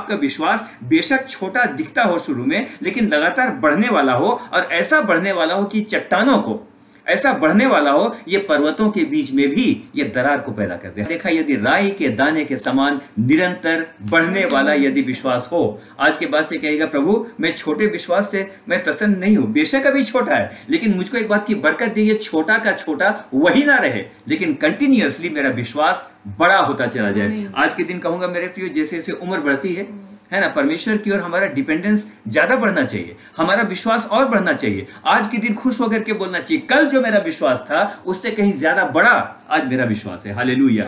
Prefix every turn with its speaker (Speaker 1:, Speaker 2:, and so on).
Speaker 1: आपका विश्वास बेशक छोटा दिखता हो शुरू में, लेकिन लगातार बढ़ने वाला हो, और ऐसा बढ़ने वाला हो कि चट्टानों को ऐसा बढ़ने वाला हो, ये पर्वतों के बीच में भी ये दरार को पैदा कर दे। देखा, यदि राई के दाने के समान निरंतर बढ़ने वाला यदि विश्वास हो, आज के बाद से कहेगा, प्रभु मैं छोटे विश्वास से मैं प्रसन्न नहीं हूं, बेशक अभी छोटा है, लेकिन मुझको एक बात की बरकत दी, ये छोटा का छोटा वही ना रहे, लेकिन कंटिन्यूअसली मेरा विश्वास बड़ा होता चला जाए। आज के दिन कहूंगा मेरे प्रियो, जैसे जैसे उम्र बढ़ती है ना, परमेश्वर की ओर हमारा डिपेंडेंस ज्यादा बढ़ना चाहिए, हमारा विश्वास और बढ़ना चाहिए। आज के दिन खुश होकर के बोलना चाहिए, कल जो मेरा विश्वास था उससे कहीं ज्यादा बड़ा आज मेरा विश्वास है। हालेलुया।